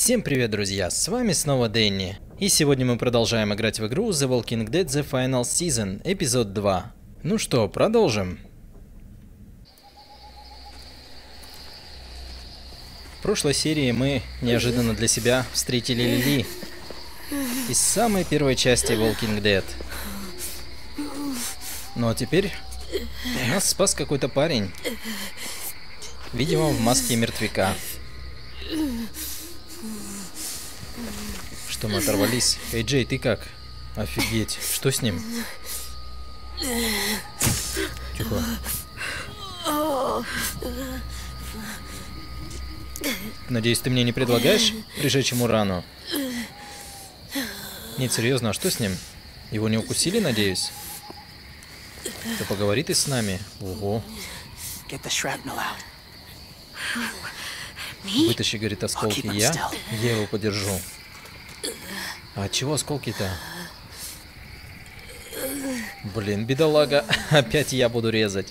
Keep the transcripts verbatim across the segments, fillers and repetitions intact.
Всем привет, друзья, с вами снова Дэнни. И сегодня мы продолжаем играть в игру The Walking Dead The Final Season, эпизод два. Ну что, продолжим. В прошлой серии мы неожиданно для себя встретили Лили из самой первой части Walking Dead. Ну а теперь нас спас какой-то парень. Видимо, в маске мертвяка. Что, мы оторвались? Эй, Джей, ты как? Офигеть, что с ним? Тихо. Надеюсь, ты мне не предлагаешь прижечь ему рану? Нет, серьезно, а что с ним? Его не укусили, надеюсь? Да поговори ты с нами. Ого. Вытащи, говорит, осколки. Я? Я его подержу. А от чего осколки-то? Блин, бедолага. Опять я буду резать.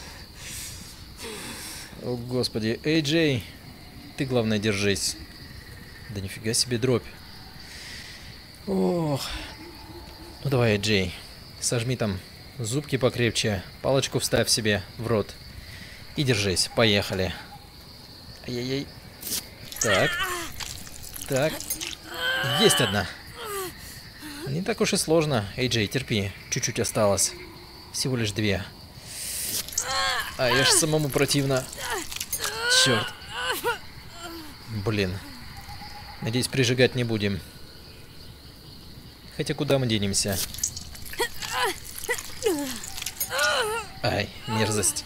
О, господи. Эй, Джей, ты, главное, держись. Да нифига себе дробь. Ох. Ну давай, Джей, сожми там зубки покрепче, палочку вставь себе в рот и держись. Поехали. Ай-яй-яй. Так. Так. Есть одна. Не так уж и сложно. Эй, Джей, терпи. Чуть-чуть осталось. Всего лишь две. А я ж самому противно. Черт. Блин. Надеюсь, прижигать не будем. Хотя куда мы денемся? Ай, мерзость.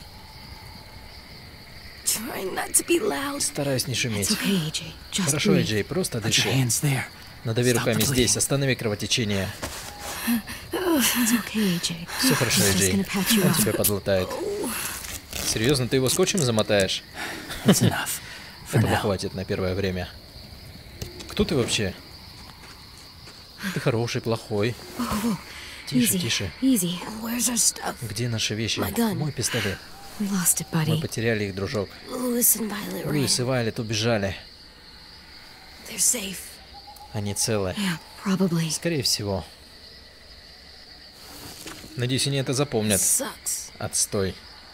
Стараюсь не шуметь. Хорошо, Эй, Джей, просто дыши. Надави руками здесь, останови кровотечение. Все хорошо, Эй, Джей. Он тебя подлатает. Серьезно, ты его скотчем замотаешь? Этого хватит на первое время. Кто ты вообще? Ты хороший, плохой. Тише, тише. Где наши вещи? Мой пистолет. Мы потеряли их, дружок. Луис и Вайлет убежали. Они целы. Скорее всего. Надеюсь, они это запомнят. Отстой.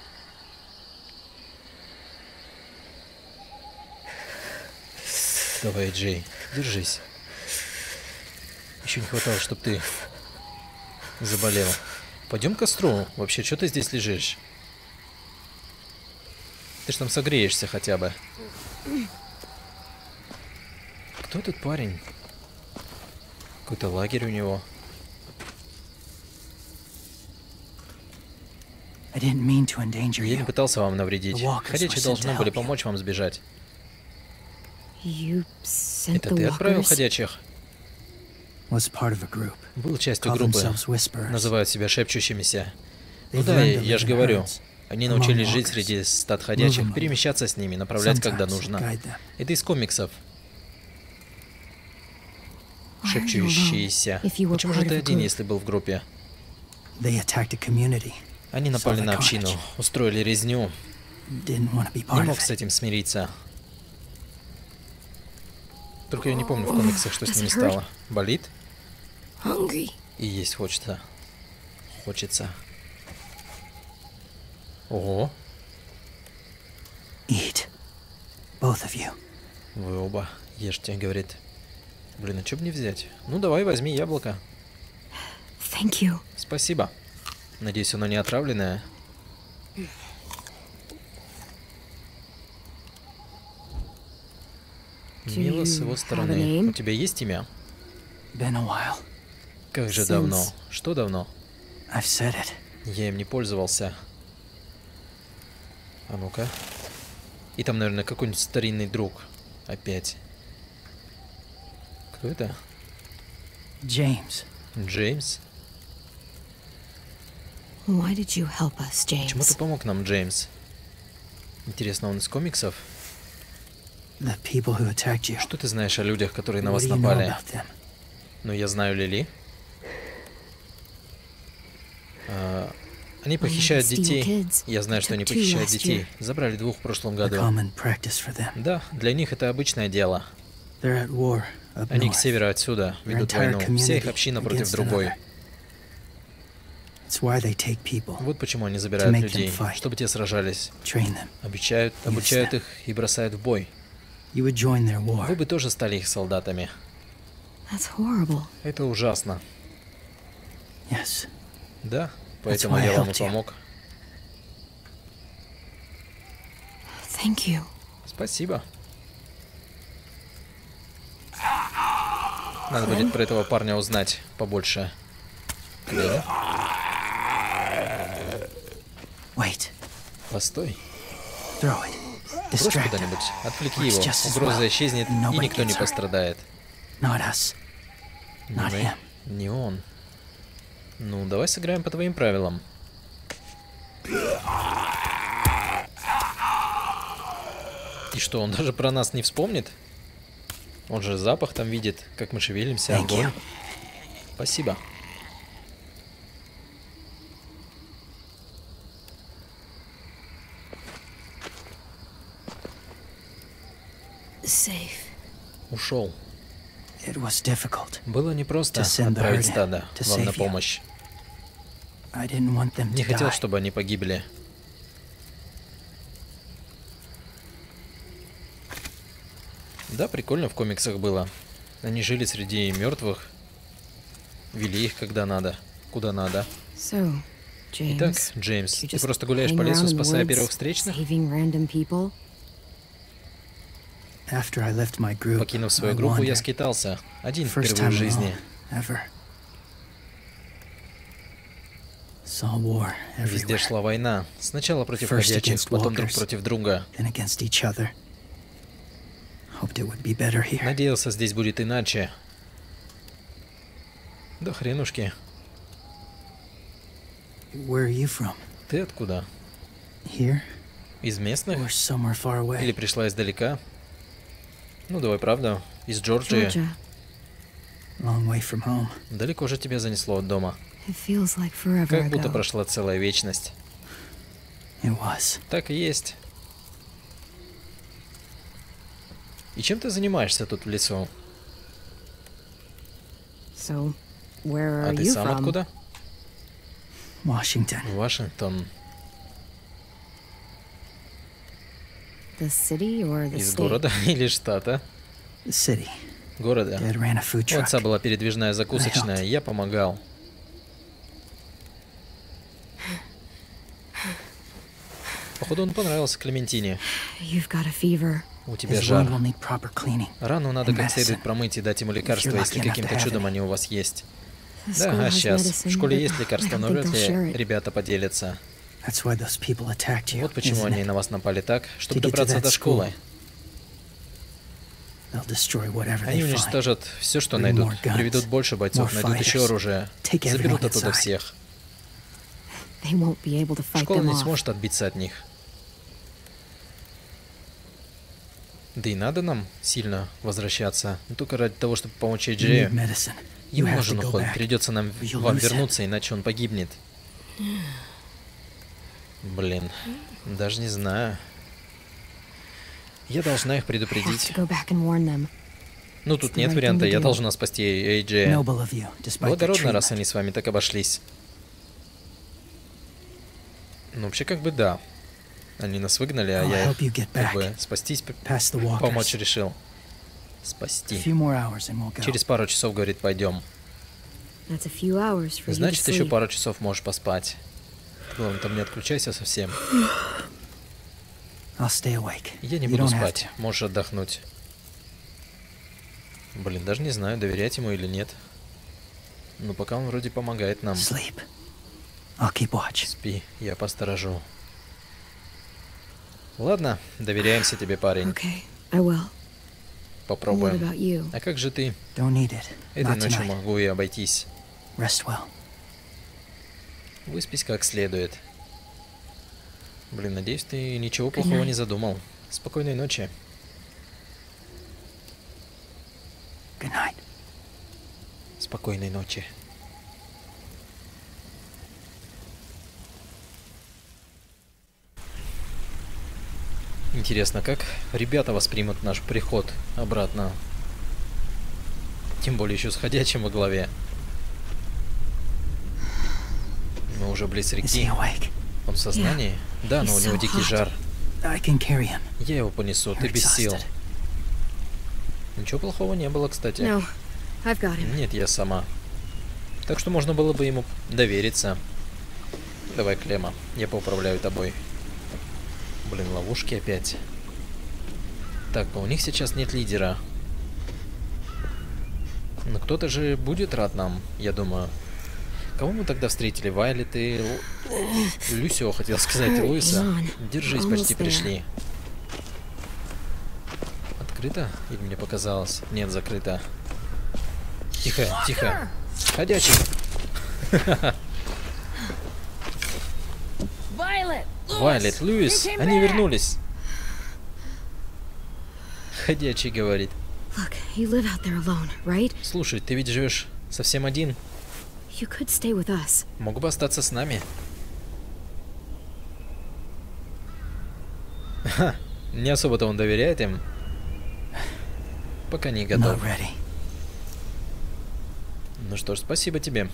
Давай, Джей, держись. Еще не хватало, чтобы ты заболел. Пойдем к костру. Вообще, что ты здесь лежишь? Ты ж там согреешься хотя бы. Кто этот парень? Какой-то лагерь у него. Я не пытался вам навредить. Ходячие должны были помочь вам сбежать. Это ты отправил ходячих? Был частью группы. Называют себя шепчущимися. Ну да, я же говорю. Они научились жить среди стад ходячих, перемещаться с ними, направлять, когда нужно. Это из комиксов. Шепчущиеся. Почему же ты один, если был в группе? Они напали на общину, устроили резню. Не мог с этим смириться. Только я не помню в комиксах, что с ними стало. Болит? И есть хочется. Хочется. Ого. Вы оба ешьте, говорит. Блин, а что бы не взять? Ну давай, возьми яблоко. Спасибо. Надеюсь, оно не отравленное. Мило с его стороны. У тебя есть имя? Как же давно? Что давно? Я им не пользовался. А ну-ка. И там, наверное, какой-нибудь старинный друг. Опять. Кто это? Джеймс. Джеймс? Почему ты помог нам, Джеймс? Интересно, он из комиксов? Что ты знаешь о людях, которые на вас напали? Ну, я знаю Лили. А, они похищают детей. Я знаю, что они похищают детей. Забрали двух в прошлом году. Да, для них это обычное дело. They're at war up Они к north. северу отсюда ведут войну. Вся их община против другой. It's why they take people, Вот почему они забирают To make людей, them fight. чтобы те сражались. train them. Обучают, обучают их и бросают в бой. You would join their war. Вы бы тоже стали их солдатами. That's horrible. Это ужасно. Yes. Да, поэтому why I я вам и helped you. помог. Thank you. Спасибо. Надо будет про этого парня узнать побольше. Да. Wait. Постой. Throw it. Брось Distract him. куда-нибудь. Отвлеки Works его. just as Угроза well. исчезнет, и Nobody никто не gets hurt. пострадает. Not us. Не Not мы, him. не он. Ну, давай сыграем по твоим правилам. И что, он даже про нас не вспомнит? Он же запах там видит, как мы шевелимся, Thank огонь. you. Спасибо. Safe. Ушел. It was difficult. Было непросто To send the отправить herd стадо to вам на save you. помощь. I didn't want them Не to хотел, die. чтобы они погибли. Да, прикольно в комиксах было. Они жили среди мертвых, вели их когда надо, куда надо. So, James. Итак, Джеймс, you ты just просто гуляешь hang по лесу, around in the спасая woods, первых встречных? saving random people? After I left my group, Покинув свою I группу, я wandered. скитался. Один First впервые time в жизни. alone, ever. Saw war Везде everywhere, шла война. Сначала против First ходячих, against потом друг walkers. против друга. then against each other. Hoped it would be better here. Надеялся, здесь будет иначе. Да хренушки. Where are you from? Ты откуда? Here Из местных? or somewhere far away? Или пришла издалека? Ну, давай правда. Из Джорджии. Georgia. Long way from home. Далеко же тебя занесло от дома. It feels like forever Как будто ago. прошла целая вечность. It was. Так и есть. И чем ты занимаешься тут в лесу? So, where are А ты you сам from? откуда? Washington. Вашингтон. The city or the Из state? города или штата? The city. Города. Dad ran a food У truck. отца была передвижная закусочная, я помогал. Походу, он понравился Клементине. You've got a fever. У тебя His жар. wound will need proper cleaning. Рану надо and как следует medicine. промыть и дать ему лекарства, you're если lucky enough каким-то to have чудом any. они у вас есть. The Да, school а has сейчас. В medicine, школе but есть лекарства, I но don't think вряд they'll share ли it. ребята поделятся. That's why those people attacked you. Вот почему isn't они it? на вас напали так, чтобы To get to добраться that до школы. They'll destroy whatever Они they find. уничтожат все, что Bring найдут. more guns, Приведут больше бойцов, more найдут еще fighters. оружие. Take Заберут everyone оттуда inside. всех. They won't be able to fight Школа them не off. сможет отбиться от них. Да и надо нам сильно возвращаться. Но только ради того, чтобы помочь You need Джею. medicine. You Ему have нужен to go уход. back. Придется нам or you'll вам lose him. вернуться, иначе он погибнет. Блин, даже не знаю. Я должна их I have предупредить. to go back and warn them. Ну, тут the нет right варианта, thing to я do. должна спасти Эйджея. Noble of you, despite the Благородно, раз treatment. они с вами так обошлись. Ну, вообще, как бы да. Они нас выгнали, а I'll я help you get как back. бы спастись, п- Past the walkers. помочь решил. A Спасти. few more hours and we'll go. Через пару часов, говорит, пойдем. That's a few hours for you to Значит, еще sleep. пару часов можешь поспать. Главное, там не отключайся совсем. I'll stay awake. Я не You буду don't have спать. Можешь отдохнуть. Блин, даже не знаю, доверять ему или нет. Ну, пока он вроде помогает to. нам. Sleep. I'll keep watch. Спи, я посторожу. Ладно, доверяемся тебе, парень. Okay, I will. What Попробуем. about you? А как же ты? Don't need it. Этой Not ночью tonight. могу и обойтись. Rest well. Выспись как следует. Блин, надеюсь, ты ничего Good плохого night. не задумал. Спокойной ночи. Good night. Спокойной ночи. Интересно, как ребята воспримут наш приход обратно Тем более еще с ходячим во главе. Мы уже близ Is he реки. awake? Он в сознании? Да, но у He's него so дикий hot. жар. I can carry him. Я его понесу, ты You're без сил. exhausted. Ничего плохого не было, кстати. No, I've got him. Нет, я сама. Так что можно было бы ему довериться. Давай, Клема, я поуправляю тобой. Блин, ловушки опять. Так, но у них сейчас нет лидера. Но кто-то же будет рад нам, я думаю. Кого мы тогда встретили? Вайлет и... Лу- Люсио, хотел сказать, Луиса. Hang on. Держись, We're почти almost there. пришли. Открыто? Или мне показалось? Нет, закрыто. Тихо, тихо. Ходячий. Violet, Вайлет, Луис, они вернулись. Ходячий говорит. Look, you live out there alone, right? Слушай, ты ведь живешь совсем один. You could stay with us. Мог бы остаться с нами. Ха, не особо-то он доверяет им. Пока не Not готов. ready. Ну что ж, спасибо тебе.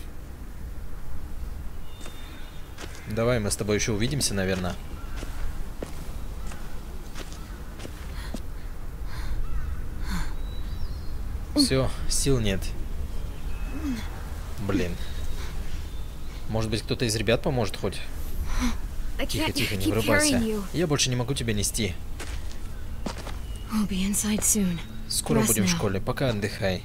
Давай мы с тобой еще увидимся, наверное. Все, сил нет. Блин. Может быть, кто-то из ребят поможет хоть? I Тихо, can't тихо, не keep врубайся. carrying you. Я больше не могу тебя нести. We'll be inside soon. Скоро Rest будем в now. школе, пока отдыхай.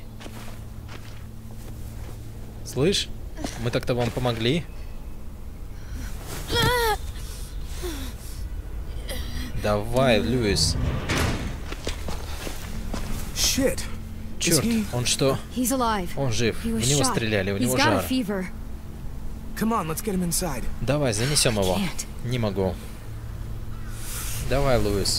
Слышь, мы так-то вам помогли. Давай, Льюис. Shit. Черт, he- он что? He's alive. Он жив. He В was него shot. стреляли, у He's него got a жар. fever. Come on, let's get him inside. Давай, занесем его. Can't. Не могу. Давай, Луис.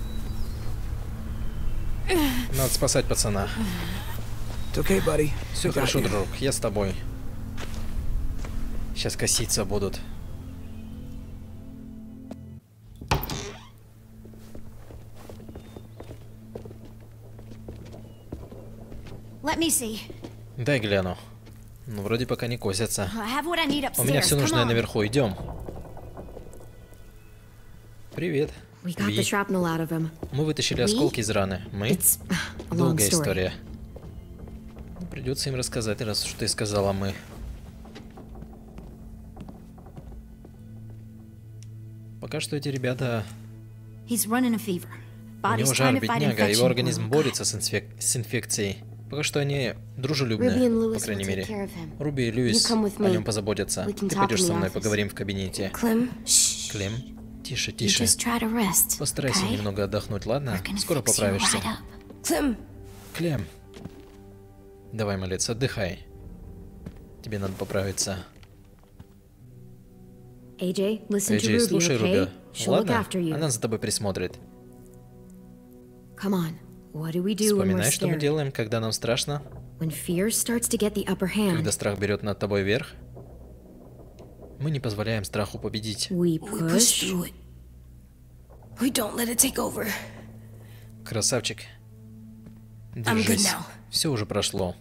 Надо спасать пацана. It's okay, buddy. Все I got хорошо, you. друг, я с тобой. Сейчас коситься будут. let me see. Дай гляну. Ну, вроде пока не косятся. I have what I need У меня upstairs. все Come нужное on. наверху, идем. Привет. We got Ви. the shrapnel out of him. Мы вытащили Ви? осколки из раны. Мы? It's a long Долгая story. история. Ну, придется им рассказать, раз уж ты сказала мы. Пока что эти ребята... He's running a fever. У Body's него жар, trying to fight бедняга, его infection. организм Oh, борется с, инфек- с инфекцией. Пока что они Ruby and дружелюбные, Lewis по крайней will take мере. care of him. Руби и Льюис You come with о me. нем позаботятся. We can Ты talk пойдешь in со the мной, office. поговорим в кабинете. Clem, Клем, тише, You тише. just try to rest. Постарайся okay? немного отдохнуть, ладно? We're gonna Скоро fix you поправишься. right up. Clem. Клем. Давай, малец, отдыхай. Тебе надо поправиться. A J, listen to Эйджей, Ruby, слушай, okay? Руби. She'll look Ладно? after you. Она за тобой присмотрит. Come on. What do we do when we're Вспоминай, что мы scared? делаем, когда нам страшно, When fear starts to get the upper hand, когда страх берет над тобой верх. Мы не позволяем страху победить. we push. it. We don't let it take over. Красавчик. good Держись. now. Все уже прошло.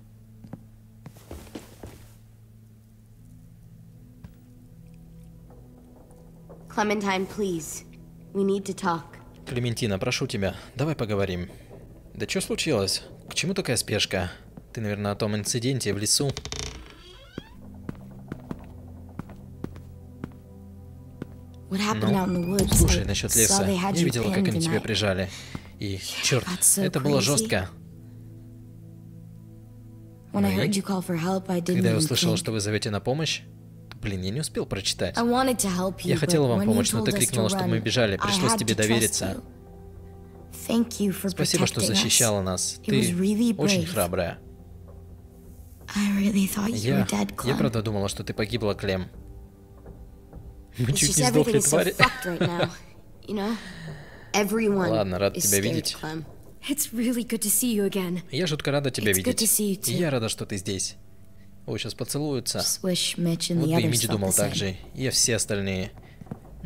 Clementine, please. We need to talk. Клементина, прошу тебя, давай поговорим. Да что случилось? К чему такая спешка? Ты, наверное, о том инциденте в лесу. What happened out in the Ну, woods? слушай, I насчет saw леса. they Я had you видела, как pinned они тебя and I- прижали. И, черт, got so это было crazy. жестко. When I Ну и? heard you call for help, I didn't Когда я even услышал, think. что вы зовете на помощь, блин, я не успел прочитать. I wanted to help you, Я хотела but вам when помочь, you но ты told us to крикнула, чтобы мы run, бежали. I Пришлось had тебе to trust довериться. you. Thank you for Спасибо, что protecting us. защищала нас. It Ты was really очень brave. храбрая. I really thought you Я, were dead, я Clem. правда думала, что ты погибла, Клем. Мы It's чуть just не сдохли, everything's so твари. fucked right now. You know? Everyone Ладно, рад is тебя scared, видеть. Clem. It's really good to see you again. Я жутко рада тебя It's good видеть. to see you И too. я рада, что ты здесь. Ой, сейчас поцелуются. Just wish Mitch and Вот the бы и others Митч felt думал the так same. же. И все остальные.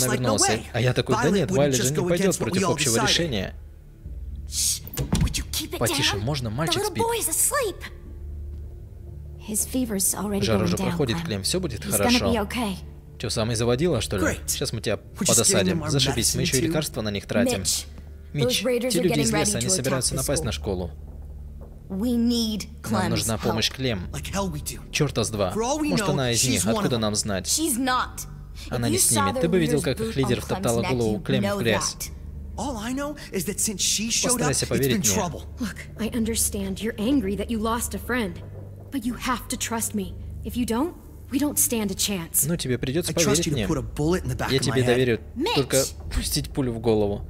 она like, no вернулась. way. А я такой, да Violet нет, wouldn't Вайлет just же не go пойдет against what против we all общего decided. решения. Would you keep it Потише, down? можно? The Мальчик little спит. boy's asleep. His fever's already Жар going уже down, проходит, Clem. Клем, все будет He's gonna be хорошо. okay. Че, самый заводила, что ли? Great. Сейчас мы тебя We're just подосадим. getting them our Зашибись, мы еще и medicine, too. лекарства на них тратим. Mitch, Митч, those raiders те are люди getting из леса, ready они to собираются attack the напасть на school. школу. We need Нам Clem's нужна помощь help. Клем. Like hell we do. Черта с два. For all we Может, know, она из she's них, one of откуда them. нам знать? She's not. Она If не you с saw ними. the Ты бы видел, leader's как их boot лидер on втоптала Clem's голову neck, Клем you в know грязь. that. All I know is that since she showed up, Постарайся it's поверить been мне. trouble. Look, I understand you're angry that you lost a friend. But you have to trust me. If you don't, we don't stand a chance. Ну, тебе придется I trust поверить you to мне. put a bullet in the back Я of my тебе head. доверю Mitch! только пустить пулю в голову.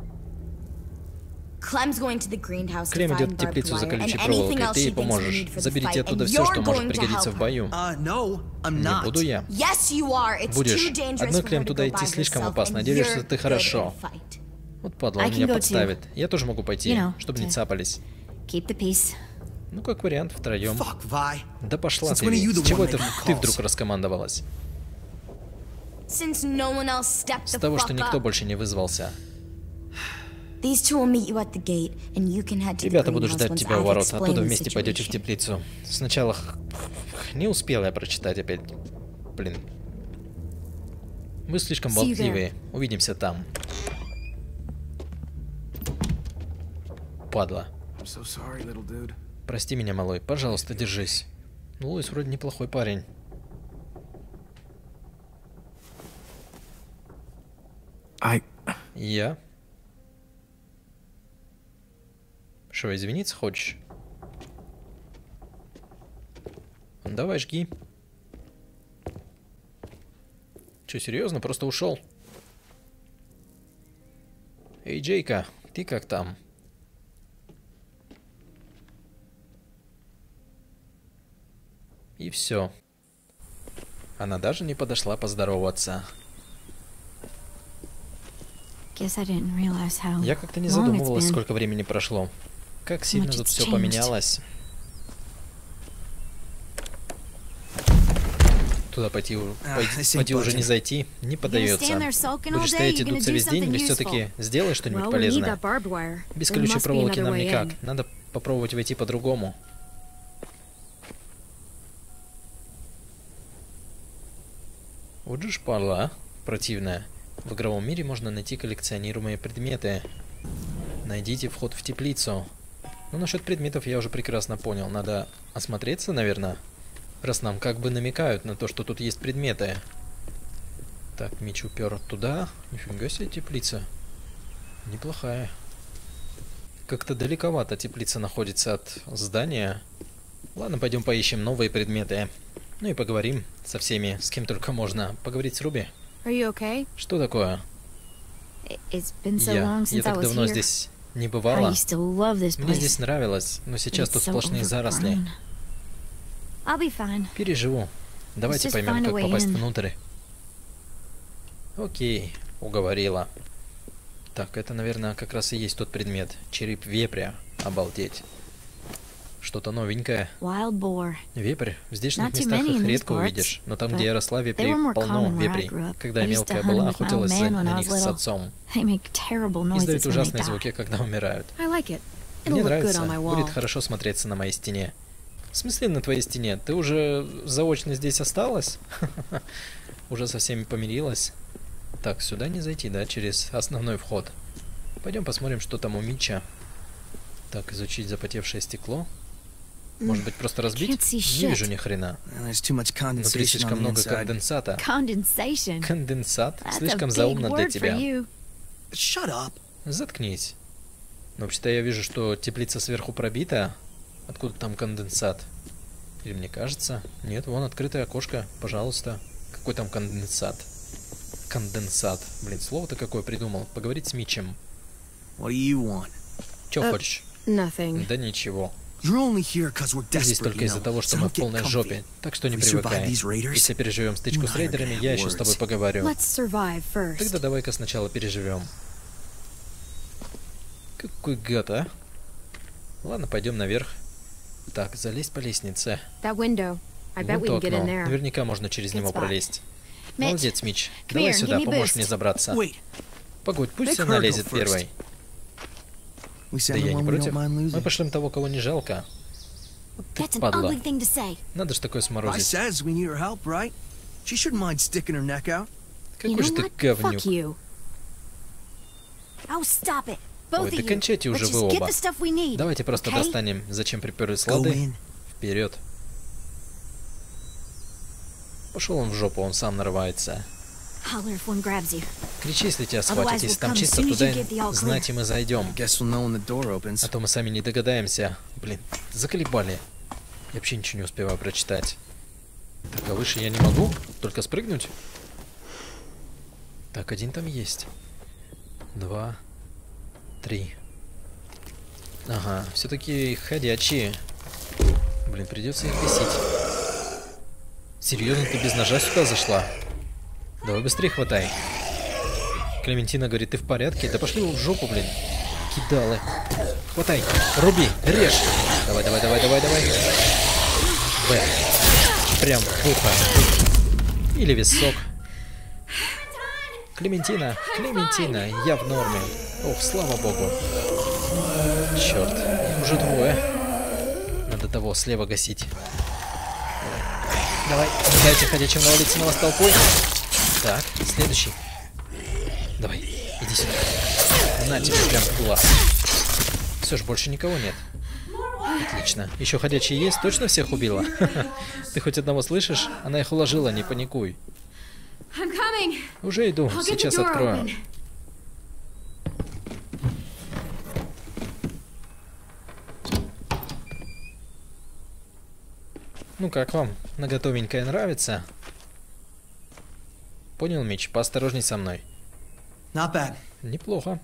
Clem's going to the greenhouse to Клем идет find в теплицу за barbed wire and колючей anything проволокой. else Ты she ей thinks we поможешь. need for the Заберите fight, оттуда and все, you're что может going to пригодиться help в her. бою. Uh, no, I'm Не not. буду я. Yes, you are. It's Будешь. too dangerous Одной for Клем her to туда go идти by слишком herself, опасно. and Надеюсь, you're что ты good хорошо. in a fight. Вот падла, он I can меня go too. подставит. Я тоже могу пойти, You know, чтобы не to- цапались. Keep the peace. Ну, как вариант, втроем. Fuck, Vi. Да пошла Since ты, when are you Ви. the С чего one это making ты calls? вдруг раскомандовалась? Since no one else stepped С the того, fuck что никто up. больше не вызвался. These two will meet you at the gate, and you can head to the Ребята будут greenhouse ждать once тебя у I've ворот, explained оттуда the вместе пойдете в situation. теплицу. Сначала х- не успела я прочитать опять. Блин. Вы слишком See you there. болтливые. Увидимся там. Падла. I'm so sorry, little dude. Прости меня, малой. Пожалуйста, держись. Ну, Луис вроде неплохой парень. I... Я? Что, извиниться хочешь? Давай, жги. Че, серьезно? Просто ушел? Эй, Джейка, ты как там? И все. Она даже не подошла поздороваться. Guess I didn't realize how Я как-то не long it's задумывалась, been. сколько времени прошло. Как сильно much тут it's все changed. поменялось. Туда пойти, у- Ah, пойти, this ain't пойти уже не budging. зайти, не stand поддается. there sulking all Будешь day, стоять и you're gonna дуться do весь день, или something все-таки сделай что-нибудь Well, we need полезное? that barbed wire. Без There колючей must be проволоки another нам way никак. in. Надо попробовать войти по-другому. Вот же шпала, а? Противная. В игровом мире можно найти коллекционируемые предметы. Найдите вход в теплицу. Ну, насчет предметов я уже прекрасно понял. Надо осмотреться, наверное. Раз нам как бы намекают на то, что тут есть предметы. Так, меч упер туда. Нифига себе теплица. Неплохая. Как-то далековато теплица находится от здания. Ладно, пойдем поищем новые предметы. Ну и поговорим со всеми, с кем только можно. Поговорить с Руби. Are you okay? Что такое? It- It's been so Я, long я since I так was давно here. здесь не I бывала. used to love this Мне place. здесь нравилось, но сейчас It's тут so сплошные заросли. overgrown. I'll be fine. Переживу. Давайте just поймем, find a как way попасть in. внутрь. Окей, уговорила. Так, это, наверное, как раз и есть тот предмет. Череп вепря. Обалдеть. Что-то новенькое. Wild boar. Вепрь. В здешних Not too местах many in их these редко parts, увидишь, но там, but где я росла, вепрей they were more полно common where I вепрей. grew up. Когда I я used to мелкая hunt была, 'em with my охотилась old за- man when на I них was с little. отцом. They make terrible noises Издают when they ужасные die. звуки, когда умирают. I like it. It'll Мне look good нравится. on my wall. Будет хорошо смотреться на моей стене. В смысле на твоей стене? Ты уже заочно здесь осталась? Уже со всеми помирилась? Так, сюда не зайти, да? Через основной вход. Пойдем посмотрим, что там у Митча. Так, изучить запотевшее стекло. Может быть, просто разбить? Can't see Не shit. вижу ни хрена. And there's too much Внутри condensation слишком on the много inside. конденсата. Condensation. Конденсат? That's a Слишком big заумно для word for тебя. you. Shut up. Заткнись. Но вообще-то я вижу, что теплица сверху пробита. Откуда там конденсат? Или мне кажется? Нет, вон открытое окошко. Пожалуйста. Какой там конденсат? Конденсат. Блин, слово-то какое придумал. Поговорить с Митчем. What do you want? Чё Э, хочешь? Nothing. Да ничего. You're only here because we're Ты здесь desperate, только you из-за know. того, что So мы don't в get полной comfy. жопе. Так что не If we survive привыкай. these raiders, Если переживем стычку you с and I are рейдерами, gonna я have еще с тобой words. поговорю. Let's survive first. Тогда давай-ка сначала переживем. Какой гад, а? Ладно, пойдем наверх. Так, залезть по лестнице. That window. I bet Вот we то can get окно. in there. Наверняка можно через него Good spot. пролезть. Mitch, Молодец, Митч. come Давай here, сюда, give me поможешь boost. мне забраться. Wait, Погодь, пусть Make она her go лезет first. первой. we Да send the я не one we против. don't mind Мы losing. пошлем того, кого не жалко. Ты That's an падла. ugly thing to say. Надо ж такое I сморозить. says we need her help, right? She shouldn't mind sticking her neck out. You Какой know же ты what? говнюк. Fuck you. Oh, stop it. Ой, Both да of you. кончайте уже Let's вы just get оба. the stuff we need. Давайте просто okay? достанем, зачем приперлись Go лады. in. Вперед. Пошел он в жопу, он сам нарывается. Holler if one grabs you. Кричи, если тебя Otherwise схватят. Если we'll там come чисто, as soon as туда you give the all clear. знать и мы зайдем. Guess we'll know when the door opens. А то мы сами не догадаемся. Блин, заколебали. Я вообще ничего не успеваю прочитать. Так, а выше я не могу? Только спрыгнуть? Так, один там есть. Два. Три. Ага, все-таки ходячие. Блин, придется их бесить. Серьезно, ты без ножа сюда зашла? Давай быстрее хватай. Клементина говорит, ты в порядке? Да пошли его в жопу, блин. Кидалы. Хватай, руби, режь. Давай, давай, давай, давай, давай. Б. Прям в ухо. Или висок. Клементина, Клементина, я в норме. Ох, слава богу. Черт, их уже двое. Надо того слева гасить. Давай, не дайте ходячим навалиться на вас толпой. Так, следующий. Давай, иди сюда. На тебе прям в глаз. Все ж, больше никого нет. Отлично. Еще ходячие есть? Точно всех убила? Ты хоть одного слышишь? Она их уложила, не паникуй. I'm coming. Уже иду, I'll get the сейчас door открою. open. Ну как вам? Наготовенькое нравится? Понял, Мич? Поосторожней со мной. Not bad. Неплохо.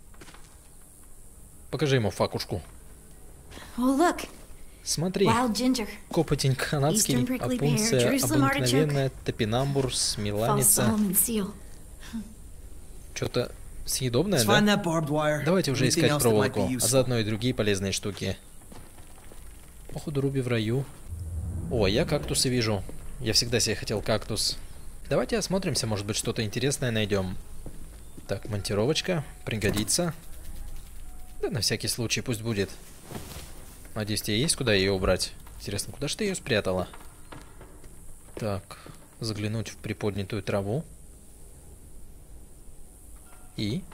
Покажи ему факушку. Oh, look. Смотри. Wild ginger. Копотень канадский, Eastern prickly pear, опунция, Jerusalem обыкновенная, топинамбур, False смеланица. Solomon seal. Что-то съедобное, Let's find да? that barbed wire. Давайте уже Anything искать else that might be проволоку, а useful. заодно и другие полезные штуки. Походу, Руби в раю. О, я кактусы вижу. Я всегда себе хотел кактус. Давайте осмотримся, может быть, что-то интересное найдем. Так, монтировочка. Пригодится. Да, на всякий случай, пусть будет. Надеюсь, тебе есть куда ее убрать? Интересно, куда же ты ее спрятала? Так, заглянуть в приподнятую траву. И...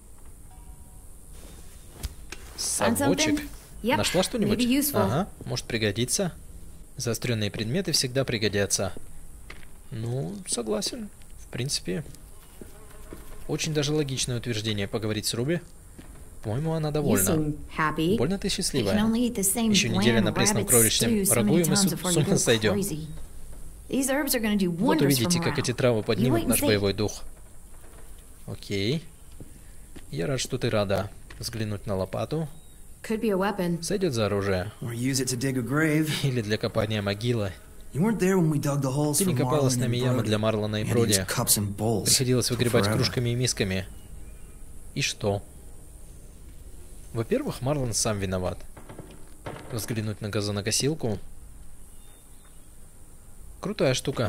Found Совочек. something? Yep, Нашла что-нибудь? maybe useful. Ага, может пригодится. Заостренные предметы всегда пригодятся. Ну, согласен. В принципе, очень даже логичное утверждение поговорить с Руби. По-моему, она You довольна. seem happy. Больно ты You can счастливая. only eat the same Еще неделя на bland пресном rabbit кроличьем stew so рагу, и many мы times с before с you ума go сойдем. crazy. These herbs are gonna do Вот wonders for увидите, как morale. эти травы You поднимут wait and наш see. боевой дух. Окей. Я рад, что ты рада. Взглянуть на лопату. Could be a weapon. Сойдет за оружие. Or use it to dig a grave. Или для копания могилы. You weren't there when we dug the holes Ты for не копала с Marlon нами and ямы Brody. для Марлона и We had to Броди. use cups and bowls. Приходилось выгребать Forever. кружками и мисками. И что? Во-первых, Марлон сам виноват. Взглянуть на газонокосилку. Крутая штука.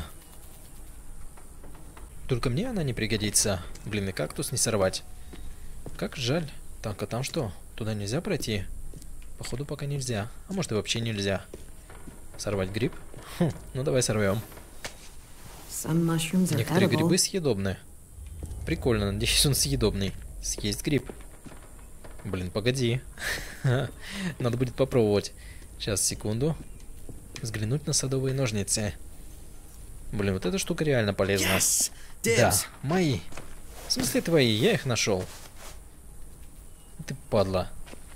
Только мне она не пригодится. Блин, и кактус не сорвать. Как жаль. Так, а там что? Туда нельзя пройти? Походу пока нельзя. А может и вообще нельзя. Сорвать гриб? Хм, ну давай сорвем. Some mushrooms are Некоторые edible. грибы съедобны. Прикольно, надеюсь, он съедобный. Съесть гриб. Блин, погоди. Надо будет попробовать. Сейчас, секунду. Взглянуть на садовые ножницы. Блин, вот эта штука реально полезна. Yes! Да, Dibs! мои. В смысле твои? Я их нашел. Ты падла.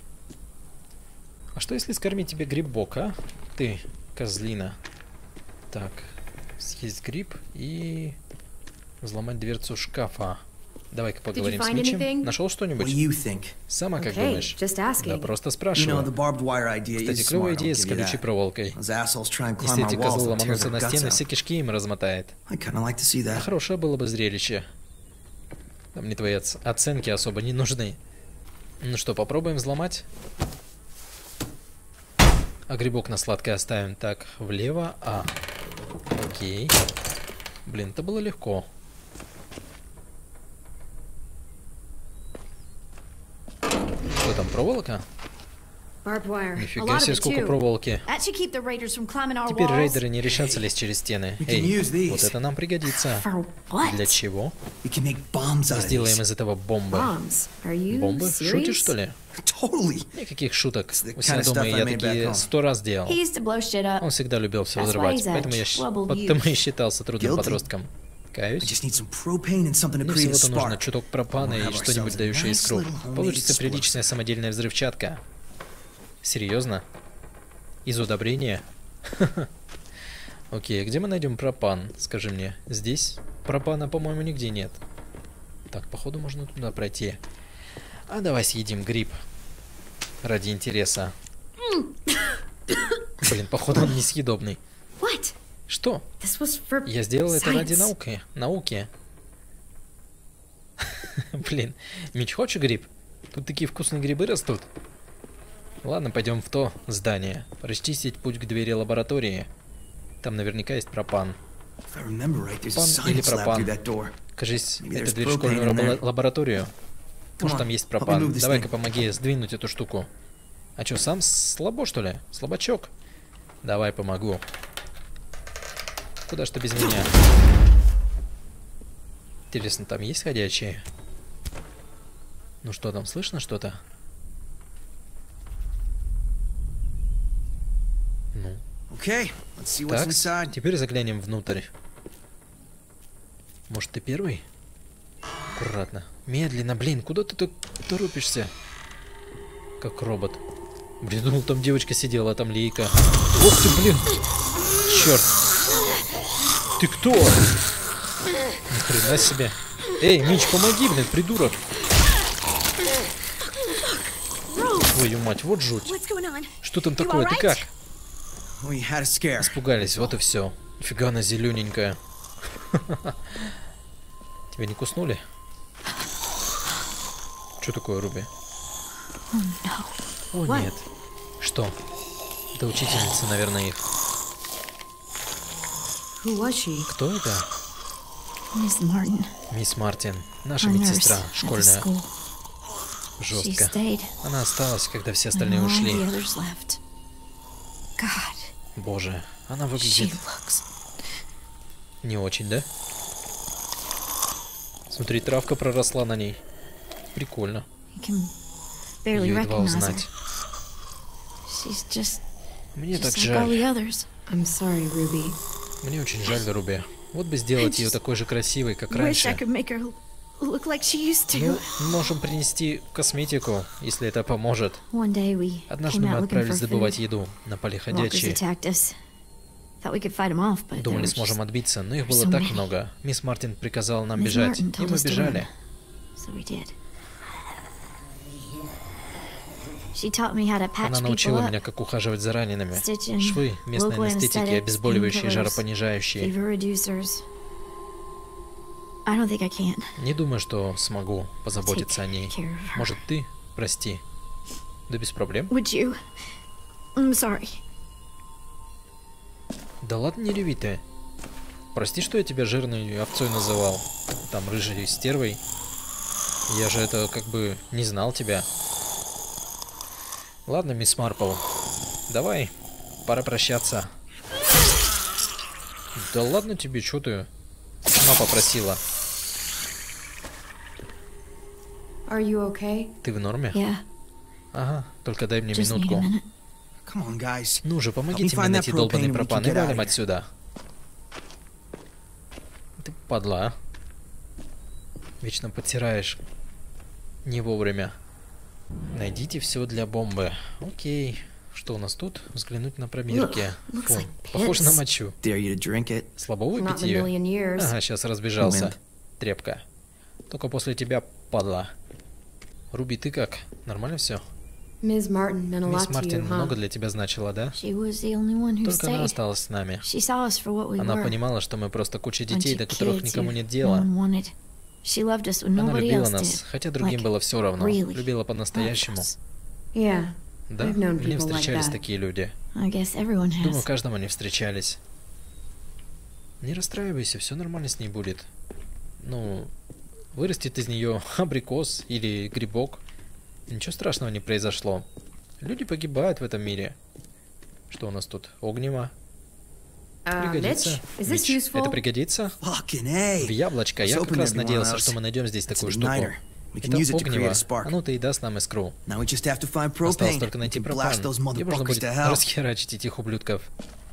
А что если скормить тебе грибок, а? Ты, козлина. Так, съесть гриб и взломать дверцу шкафа. Давай-ка поговорим с find Митчем. anything? Нашел What do что-нибудь? you think? Сама как Okay, думаешь? just Да asking. просто You know, спрашиваю. the barbed wire idea Кстати, is клевая smart, I'll идея с give you колючей that. проволокой. Those assholes try and climb Если our эти walls, козлы they'll tear ломанутся their на guts стены, out. все кишки им размотает. I kinda like to see А that. хорошее было бы зрелище. Там мне твои оц- оценки особо не нужны. Ну что, попробуем взломать? А грибок на сладкое оставим. Так, влево. А. Окей. Блин, это было легко. Что там, проволока? Barbed wire. A Нифига lot of себе, it сколько too. проволоки. That should keep the raiders from climbing our Теперь walls. рейдеры не решатся лезть через стены. We can Эй, use these. вот это нам пригодится. For what? Для чего? We can make bombs out of Сделаем these. из этого бомбы. Bombs. Are you Бомбы? serious? Шутишь, что ли? Totally. Никаких шуток. the У себя kind of дома stuff I я made back такие home. сто раз делал. He used to blow shit up. Он всегда любил все That's why взрывать, he's a поэтому я щ- troubled потому и youth. считался трудным Guilty. подростком. I Каюсь. just need some propane and something to Мне create a всего-то нужно spark. чуток пропана We'll и have что-нибудь ourselves a дающее nice искру. little homemade Получится explosive. приличная самодельная взрывчатка. Серьезно? Из удобрения? Окей, где мы найдем пропан? Скажи мне. Здесь? Пропана, по-моему, нигде нет. Так, походу можно туда пройти. А давай съедим гриб. Ради интереса. Блин, походу он несъедобный. What? Что? This was for Я сделал это ради science. науки. Науки. Блин, Мич, хочешь гриб? Тут такие вкусные грибы растут. Ладно, пойдем в то здание. Расчистить путь к двери лаборатории. Там наверняка есть пропан. If I remember right, there's a Пропан или science lab пропан? through that door. Кажись, Maybe это there's дверь в propane школьную in лабо- there. лабораторию. Может, on, там есть help me пропан. move this Давай-ка thing. помоги сдвинуть эту штуку. А чё, сам слабо, что ли? Слабачок? Давай, помогу. Куда ж ты без меня? Интересно, там есть ходячие? Ну что там, слышно что-то? Ну, Okay, let's see what's так, inside. теперь заглянем внутрь. Может, ты первый? Аккуратно. Медленно, блин, куда ты так торопишься? Как робот. Блин, думал, там девочка сидела, а там Лейка. Ух ты, блин! Черт! Ты кто? Ни хрена себе. Эй, Мич, помоги, блин, придурок! Твою мать, вот жуть. What's going on? Что там такое? Ты как? We had a scare. Испугались, вот и все. Фига она зелененькая. Тебя не куснули? Что такое, Руби? О, нет. Что? Это учительница, наверное, их. Who was she? Кто это? Miss Martin. Мисс Мартин. Наша My nurse медсестра, at the школьная. school. She Жестко. stayed. Она осталась, когда все And остальные all ушли. the others left. God, Боже, она she выглядит looks. не очень, да? Смотри, травка проросла на ней. Прикольно. You can barely Ее едва recognize her. узнать. She's just, Мне так just like all жаль. the others. I'm sorry, Ruby. Мне очень жаль, Руби. Вот бы сделать ее такой же красивой, как Wish I раньше. could make her look like she used Ну, to. можем принести косметику, если это поможет. One day we Однажды came мы out looking отправились for добывать food. еду на поле Walkers ходячие. attacked us. Thought we could fight them off, but there Думали, were сможем just- отбиться, но их so было так many. много. Мисс Мартин приказала нам Miss бежать, Martin и told мы us to бежали. run, so we did. She taught me how to patch Она people научила up, меня, как ухаживать за ранеными. stitching, Швы, местные local анестетики, anesthetics, обезболивающие, painkillers, жаропонижающие. fever reducers. I don't think I can. Не думаю, что смогу позаботиться о ней. care of her. Может, ты прости? Да без проблем. Would you? I'm sorry. Да ладно, не реви ты. Прости, что я тебя жирной овцой называл. Там, рыжей стервой. Я же это как бы не знал тебя. Ладно, мисс Марпл. Давай, пора прощаться. Да ладно тебе, что ты? Сама попросила. Are you okay? Ты в норме? Yeah. Ага, только дай мне Just need a минутку. minute. Come on, guys. Ну же, Help me помогите мне find that найти долбанный propane and we пропан can и get out валим of here. отсюда. Ты падла, а? Вечно подтираешь. Не вовремя. Найдите все для бомбы. Окей. Что у нас тут? Взглянуть на пробирки. Look, looks Фу, like похоже на piss. мочу. Dare you to drink it? Слабо Not выпить in a ее? million years. Ага, сейчас разбежался. Момент. Тряпка. Только после тебя, падла. Руби, ты как? Нормально все? Miss Martin meant a Мисс lot to Мартин you, huh? много для тебя значила, да? She was the only one who Только она stayed. осталась с нами. She saw us for what we Она were. понимала, что мы просто куча Bunch детей, of до которых kids никому who нет no дела. one wanted. She loved us when Она nobody любила else нас, did. хотя другим Like, было все равно. really Любила loved по-настоящему. us. Yeah. Да, I've known мне people like встречались that. такие люди. I guess everyone Думаю, has. каждому они встречались. Не расстраивайся, все нормально с ней будет. Ну, вырастет из нее абрикос или грибок. Ничего страшного не произошло. Люди погибают в этом мире. Что у нас тут? Огнево. Uh, Пригодится. Mitch, is this Митч, useful? это пригодится? Fucking A. В яблочко. Я Let's как open раз every one надеялся, of что those. мы найдем здесь It's такую an штуку. igniter. We can Это use it to огнево. create a spark. Оно-то и даст нам искру. Now we just have to find Осталось propane. только найти We can пропан. blast those Где можно motherfuckers будет to hell. расхерачить этих ублюдков.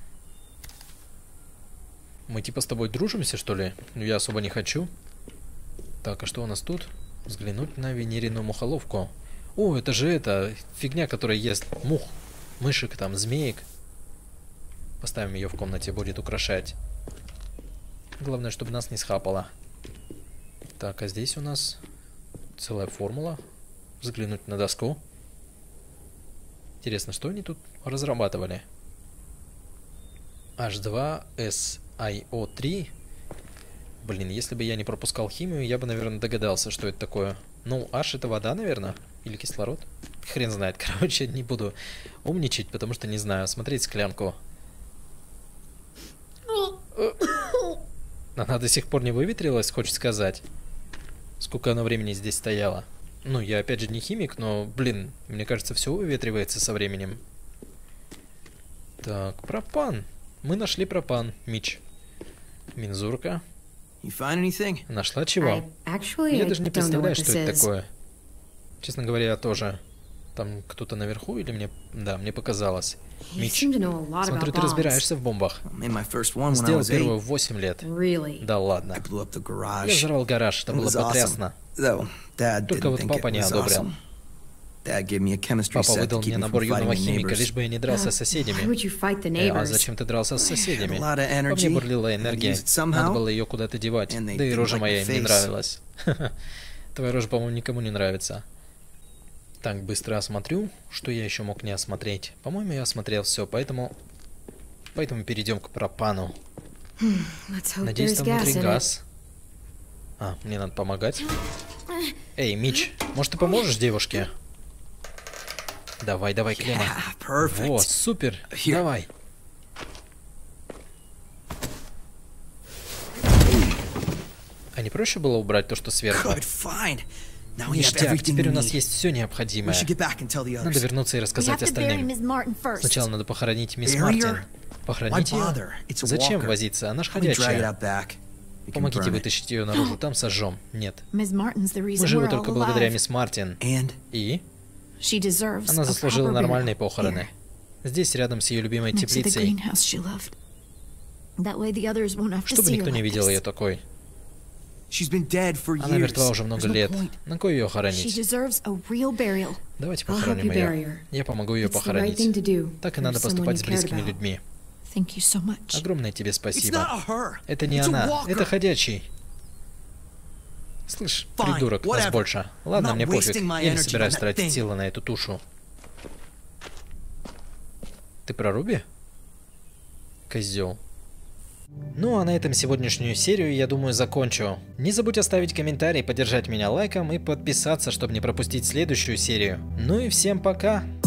Мы типа с тобой дружимся, что ли? Ну, я особо не хочу. Так, а что у нас тут? Взглянуть на венерину мухоловку. О, это же это фигня, которая ест мух, мышек, там, змеек. Поставим ее в комнате, будет украшать. Главное, чтобы нас не схапало. Так, а здесь у нас целая формула. Взглянуть на доску. Интересно, что они тут разрабатывали? эйч два эс ай о три. Блин, если бы я не пропускал химию, я бы, наверное, догадался, что это такое. Ну, H это вода, наверное? Или кислород? Хрен знает. Короче, не буду умничать, потому что не знаю. Смотреть склянку. Она до сих пор не выветрилась, хочет сказать. Сколько она времени здесь стояла. Ну, я опять же не химик, но, блин, мне кажется, все выветривается со временем. Так, пропан. Мы нашли пропан, Митч. Мензурка. You find anything? Нашла чего? I actually Я I даже не don't know представляю, what что this это is. такое. Честно говоря, я тоже. Там кто-то наверху или мне... Да, мне показалось. You Митч, seem to know a lot смотрю, about ты bombs. разбираешься в бомбах. I made my first one when I Сделал was первую eight. в восемь лет. Really? Да ладно. I blew up the Я garage. взорвал гараж, это It было was awesome. потрясно. Though Dad Только didn't вот think папа it не was одобрил. awesome. Dad gave me a chemistry Папа set to выдал keep мне me набор from юного fighting my химика, neighbors. лишь бы я не дрался с Why соседями. would you fight the Э, а neighbors? зачем ты дрался с соседями? I had a lot of Во мне energy. бурлила I энергия. used it somehow, Надо было ее куда-то девать. and they Да и didn't рожа like моя my им не face. нравилась. Твоя рожа, по-моему, никому не нравится. Так, быстро осмотрю, что я еще мог не осмотреть. По-моему, я осмотрел все, поэтому... Поэтому перейдем к пропану. Let's hope Надеюсь, there's там gas внутри in it. газ. А, мне надо помогать. Эй, Митч, может, ты поможешь девушке? Давай, давай, Клема. Yeah, perfect. Во, супер. Here. Давай. А не проще было убрать то, что сверху? Good, fine. Now we have Ништяк, everything теперь we у нас need. есть все We необходимое. should get back and tell the Надо others. вернуться и We have рассказать to bury остальным. Miss Martin first. Сначала надо похоронить мисс Bury Мартин. her? Похоронить Why ее? bother? It's a Зачем walker. возиться? Она ж Let me drag it ходячая. out back. We can Помогите burn it. вытащить ее наружу, там сожжем. Нет. Miss Martin's the reason Мы живы we're только all благодаря alive. мисс Мартин. And И She deserves она a заслужила proper нормальные burial похороны. here, Здесь, рядом с ее любимой next to the теплицей, greenhouse she loved. That way the others won't have to чтобы see her никто не like видел this. ее такой. she's been dead for years. Она мертва уже много There's no лет. point. На кой ее She хоронить? deserves a real burial. Давайте I'll help похороним you bury ее. her. Я помогу ее It's the right похоронить. thing to do Так и for надо someone поступать you с cared близкими about. людьми. Thank you so much. Огромное тебе It's спасибо. not her. Это не It's a она, walker. это ходячий. Слышь, Fine, придурок, нас whatever. больше. Ладно, I'm not мне пофиг. wasting my Я не energy собираюсь on that тратить thing. силы на эту тушу. Ты про Руби? Козел. Ну а на этом сегодняшнюю серию, я думаю, закончу. Не забудь оставить комментарий, поддержать меня лайком и подписаться, чтобы не пропустить следующую серию. Ну и всем пока!